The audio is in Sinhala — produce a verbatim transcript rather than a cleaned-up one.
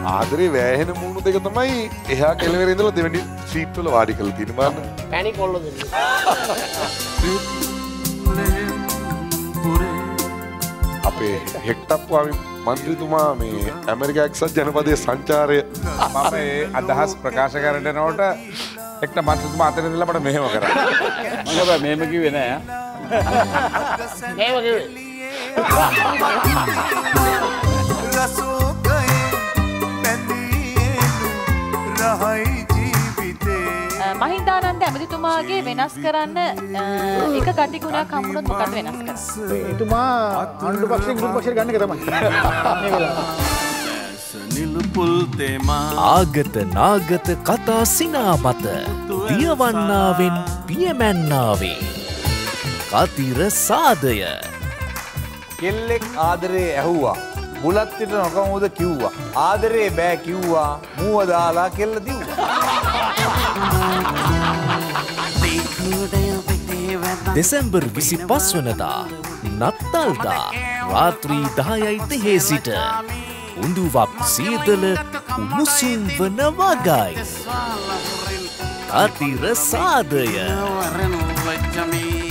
ආදරේ වැහෙන මුණු දෙක තමයි එහා කෙළවරේ ඉඳලා දෙවෙනි සීට් වල වාඩි කරලා තියෙන බලන්න. පැණි කොල්ල දෙන්න. අපේ හෙක්ටප්වාමි මන්ත්‍රීතුමා මේ ඇමරිකා එක්සත් ජනපදයේ සංචාරය මම ඒ අදහස් ප්‍රකාශ කරන්නනකොට එක්ට මන්ත්‍රීතුමා අතරින් ඉඳලා මට මෙහෙම කරා. මම බෑ මෙහෙම කිව්වේ නෑ. මේව කිව්වේ. මහින්දානන්ද ඇමතිතුමාගේ වෙනස් කරන්න එක කටිගුණයක් හම්බුනොත් මොකද වෙනස් කරන්නේ? එතුමා ආණ්ඩු පක්ෂයෙන් ගුරු පක්ෂයට ගන්න එක තමයි. මේ වෙලාව. ආගත නාගත කතා සිනාමත දියවන්නාවෙන් පියමැන්නාවේ කතිර සාදය. කෙල්ලෙක් ආදරේ ඇහුවා. බුලත් පිට නොකමුද කිව්වා. ආදරේ බෑ කිව්වා. මූව දාලා කෙල්ල දිව්වා. දෙසැම්බර් විසිපස් වනදා නත්තල්දා රාත්‍රී දහයයි තිහේ සිට උඳුවප් සීතල උණුසුම් වන වගයි. කතිර සාදය.